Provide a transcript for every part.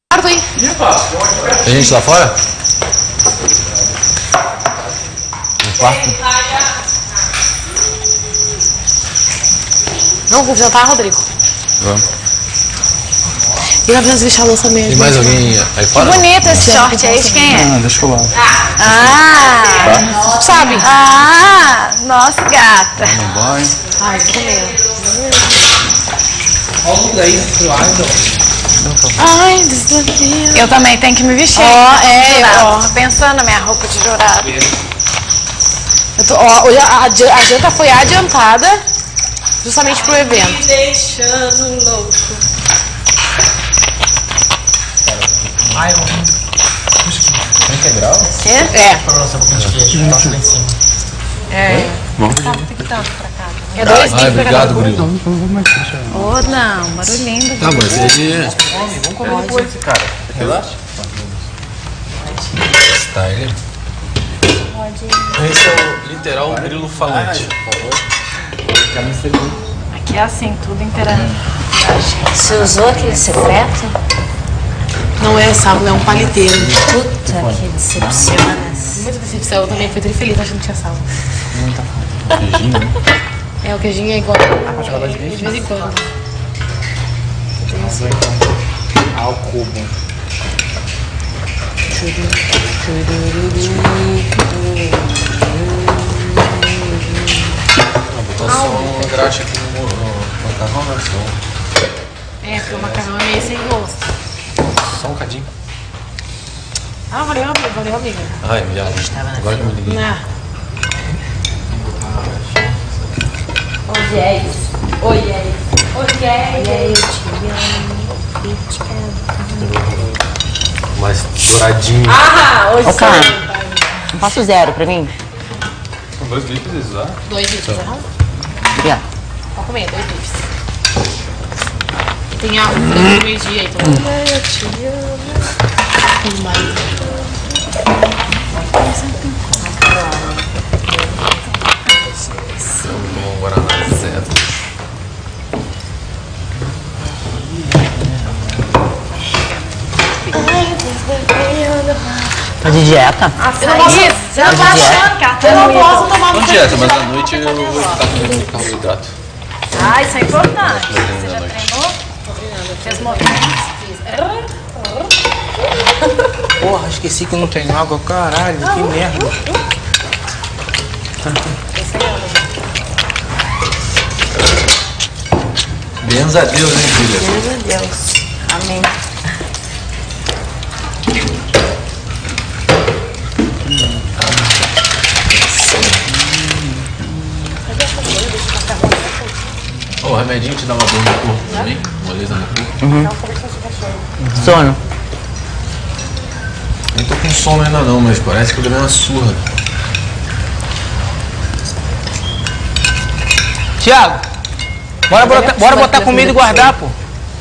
Aí. Tem gente lá fora? No quarto? Não, vou jantar, Rodrigo. Vamos. E nós vamos deixar a louça mesmo. Tem mais alguém aí fora? Que bonito esse short aí, de quem é? Ah, deixa eu lá. Ah! Sabe? Ah! Nossa, gata. No banho. Ai, tô meio. Ai, desafio. Eu também tenho que me vestir. Tô pensando na minha roupa de jurado. Hoje a janta foi adiantada justamente pro evento. Me deixando louco. Integral? Vamos. É dois Ai, obrigado, Grilo. Ô, não, barulhinho. Tá, mas ele... Vamos comer depois, cara. Relaxa. Style. Esse é o literal grilo falante. Aqui é assim, tudo inteiramente. Você usou aquele secreto? Não é sábado, é um paliteiro. Puta, que decepciona. Muita decepção, eu também fui feliz achando que tinha sal. Queijinho, né? É, o queijinho é igual. De vez em quando. Ao cubo. Botou só uma graxa aqui no macarrão, né? É, porque o macarrão é meio sem gosto. Só um cadinho. Ah, valeu, amiga. Ai, viado. Agora que eu me liguei. Não. Onde é isso? Oi, é isso. Onde é isso? Mais douradinho. Ah, hoje Ô, cara, não passa o 0 pra mim? São 2 litros esses lá? 2 litros, não? Obrigada. Pode comer, 2 litros. Tem água no meio-dia aí também. Eu te amo. Bom, Guaraná certo. Tá de dieta? Eu não posso, Você não tá achando que ela tá eu não bonita? posso tomar Não dieta, mas à noite eu vou ficar comendo carboidrato. Ah, isso é importante. Você à já noite. treinou? Fez movimentos? Porra, esqueci que não tem água, caralho, que merda. Bens a Deus, hein, filha? Meu Deus. Amém. O remedinho te dá uma dor no corpo também? Moleza no corpo? Sono. Nem tô com sono ainda não, mas parece que eu dei uma surra. Thiago, bora botar comida e guardar, pô.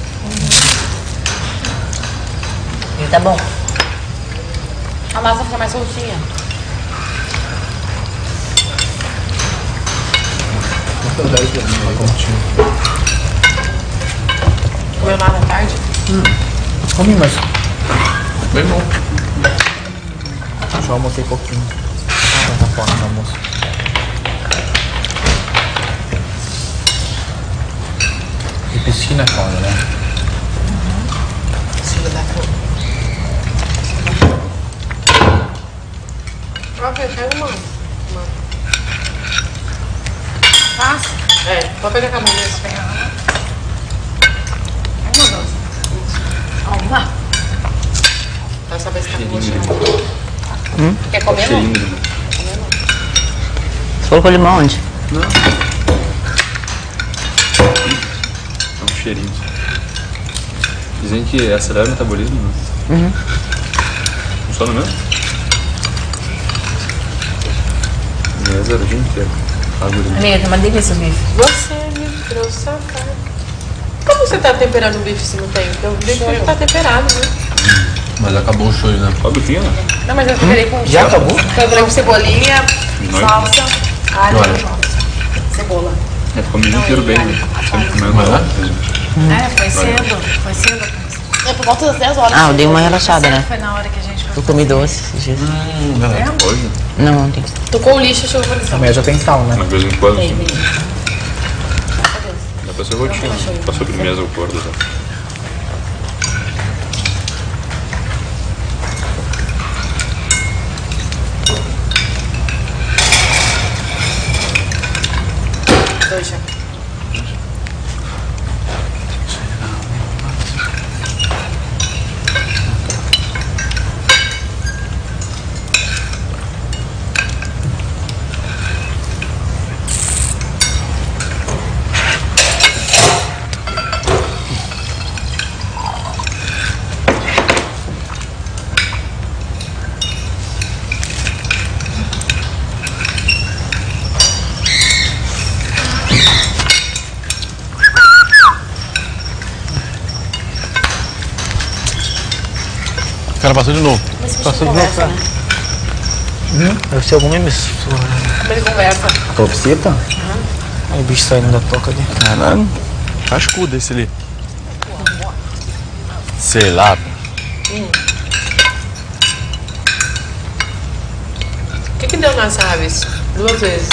Ele tá bom. A massa fica mais soltinha. Comeu nada à tarde? Comi, mas Bem bom. só almocei pouquinho. Tá fora no almoço. E piscina é foda, né? Filho da puta. Ó, pega uma. Fácil? É, pode pegar com a mão mesmo. Uma. Pra saber se tá com gosto. Quer comer, não? Você colocou limão onde? É um cheirinho. Dizem que acelera o metabolismo, né? Funciona mesmo? É zeradinho inteiro. Amiga, tá uma delícia o bife. Você me trouxe a carne. Como você tá temperando o bife se não tem? Porque o bife tem que tá temperado, né? Mas acabou o show, né? Olha o bifinho, né? Não, mas eu temperei com Já acabou? temperei com cebolinha, salsa, alho, Olha. cebola. É, ficou o menino inteiro bem, né? Sempre comendo. Mas, É, foi cedo. Foi cedo. É porque volta das 10 horas. Ah, eu dei uma relaxada, né? Foi na hora que a gente foi. Eu comi doce esses dias. Hoje? Não, ontem. Tocou o lixo, chegou por Amanhã já tem sal, né? De vez em quando. Tem, Sim. tem. Dá pra ser rotina. Pra sobremesa eu acordo já. Dois já. O cara passou de novo. Passou de novo, né? Deve ser alguma emissora. Como ele conversa. Topsita? Aí o bicho saindo da toca ali. Caralho. Cascudo esse ali. Sei lá. O que deu nas aves? 2 vezes.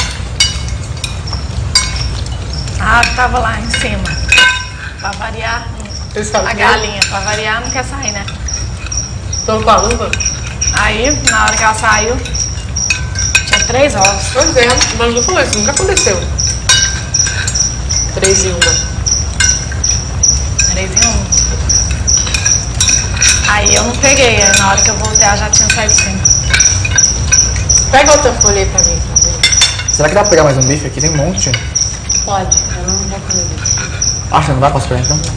Ah, tava lá em cima. Pra variar. Eles falam A que galinha, pra variar, não quer sair, né? estão com a luva? Aí, na hora que ela saiu, tinha 3 ovos. Pois é, mas não falou isso, nunca aconteceu. 3 e 1. 3 em 1. Aí eu não peguei, aí na hora que eu voltei ela já tinha saído de cima. Pega outra folha aí pra mim. Será que dá pra pegar mais um bife aqui? Tem um monte. Pode, eu não vou comer isso. Acha que não dá pra esperar então?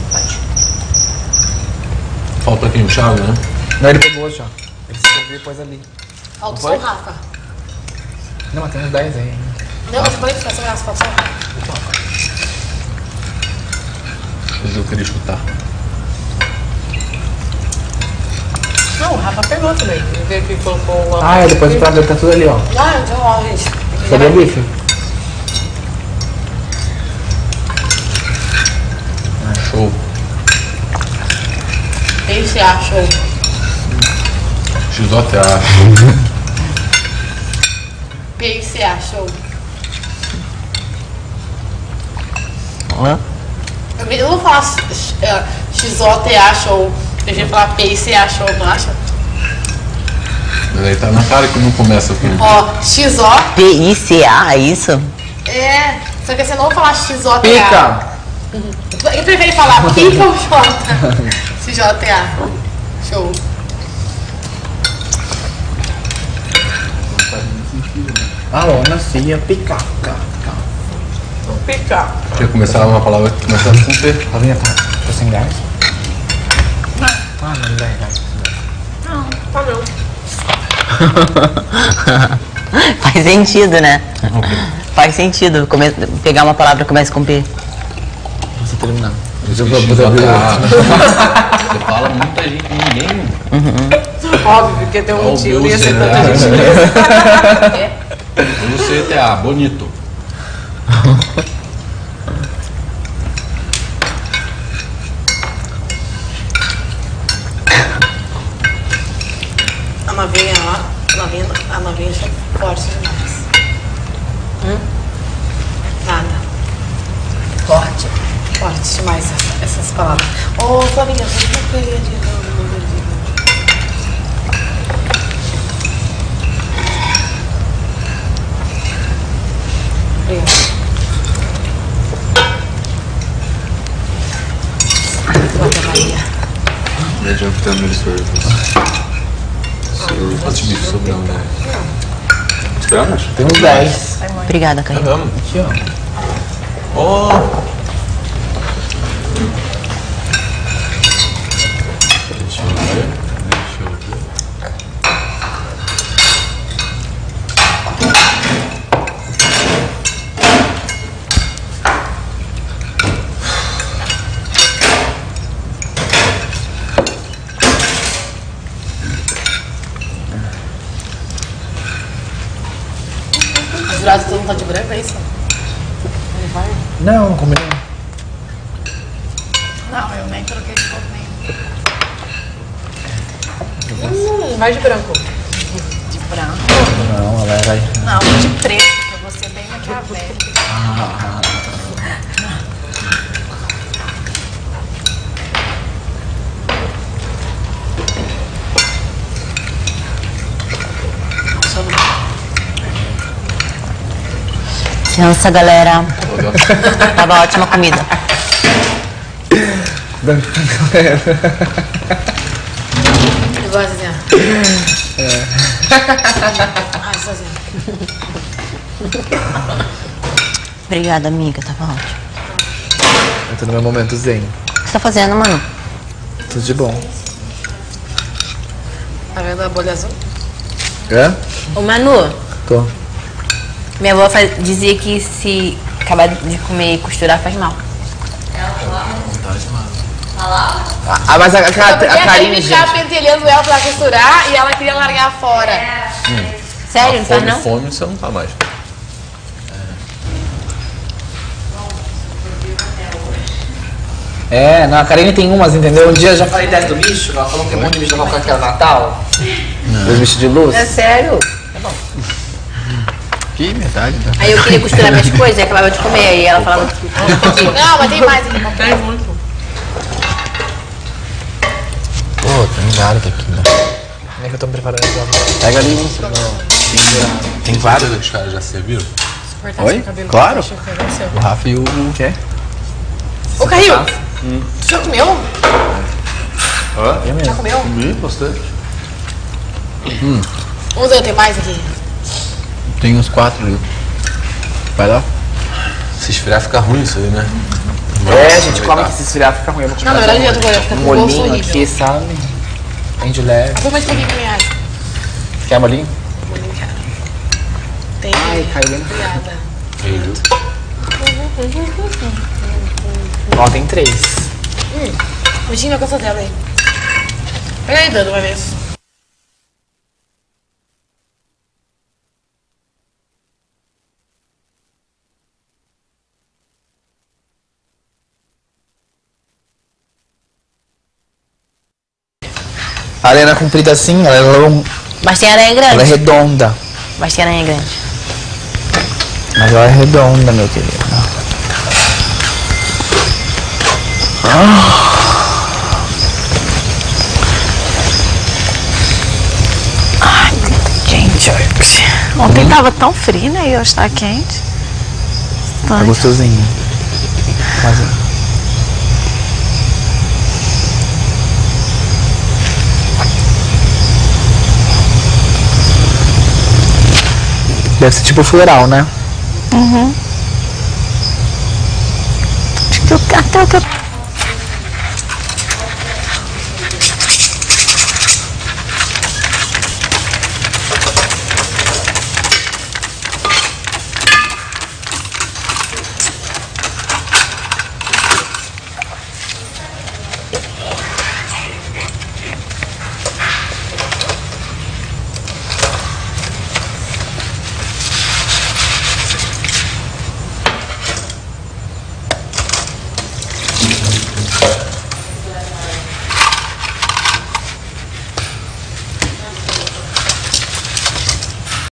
Falta aqui o Thiago, né? Não, ele pegou já. Ele se serviu depois ali. Falta só o Rafa. Não, mas tem uns 10 aí. Não, mas pode ficar sem graça, falta só o Rafa. Mas eu queria escutar. Não, o Rafa pegou também. Ele veio aqui e colocou uma. Ah, é, depois o prato dele tá tudo ali, ó. Ah, então, ó, gente. Cadê o bife? Show. Esse achou. XOTA. PCA show. Hã? Eu vou falar XOTA show. Tem gente que fala PCA show, não acha? Mas aí tá na cara que não começa com. Ó, XO. PICA, é isso? É. Só que você não vai falar XOTA. Pica! Eu prefiro falar pica ou J? XJA. Show. Alô, nascia picaca. Vamos picar. Tinha que começar uma palavra que começasse com P. A vinha tá sem gás? Ah, não dá gás. Tá não. Faz sentido, né? Faz sentido pegar uma palavra que começa com P. Você terminar. XOTA. Você fala muita gente, ninguém. Óbvio, porque tem um Ó, o motivo. meu Ia ser será. tanta gente CTA, bonito. A novinha lá. A novinha já é forte demais. Nada. Forte. Forte demais essas palavras. Ô, Flavinha, você não queria de novo. Não adianta ter menos serviços. Quantos bifes sobrando, né? Esperamos? Tem uns 10. Obrigada, Caio. Vamos. Aqui, ó. Ó. Deixa eu ver. Os jurados todo mundo tá de branco, é isso? Ele vai? Não, combinei. Não, eu nem troquei de roupa nenhuma. vai de branco. De branco. Não, ela vai. Não, vou de preto, que eu vou ser bem maquiavélica. Licença, galera. Tava ótima a comida. Eu gosto assim, ó. Ai, sozinha. Obrigada, amiga. Tava ótimo. Eu tô no meu momento zen. O que você tá fazendo, mano? Tudo de bom. Tá vendo a bolha azul? É? Ô, Manu, Tô. minha avó dizia que se acabar de comer e costurar faz mal. Ah, mas a Porque Karine, aquele gente. ficava pentelhando ela pra costurar e ela queria largar fora. Sério, não faz não? Fome você não tá mais. É, não, a Karine tem umas, entendeu? Um dia eu já falei dessa do bicho, ela falou que tem um monte de bicho da Coca que era Natal. Os bichos de luz. É sério? Que metade, tá? Aí eu queria costurar minhas coisas e acabava de comer. Aí ela falava que Não, mas tem mais aqui. Tem muito. Pô, tem vários aqui, né? Como é que eu tô me preparando aqui? Pega ali um. Tem vários. Os caras já serviram? Oi? Claro. O Rafa e o quê? Ô, Caio, tu já comeu? Hã? Já comeu? Comi bastante. Vamos ver, tem mais aqui. Tem uns 4 ali. Vai lá. Se esfriar fica ruim isso aí, né? É, a gente come que se esfriar fica ruim. Eu vou Não, na verdade, eu tô fica um com gosto molinho horrível. aqui, sabe? Bem de leve. Põe mais um pouquinho pra mim, acho. Quer molinho? Bolinho, cara. Tem. Ai, caiu bem. Obrigada. Ó, tem 3. Putinha na costa dela aí. Pega aí, dando uma vez. A arena comprida assim, ela Mas tem aranha ela é grande. redonda. Mas tem aranha grande. Mas ela é redonda, meu querido. Ai, quente hoje. Ontem tava tão frio, né? E hoje tá quente. Tá gostosinho. Quase. Deve ser tipo floral, né? Acho que até o que eu